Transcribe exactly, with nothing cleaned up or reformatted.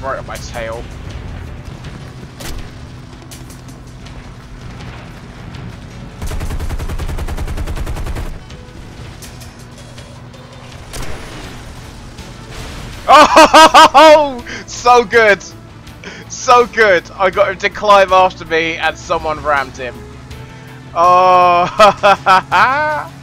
right on my tail. Oh, so good, so good. I got him to climb after me, and someone rammed him. Oh.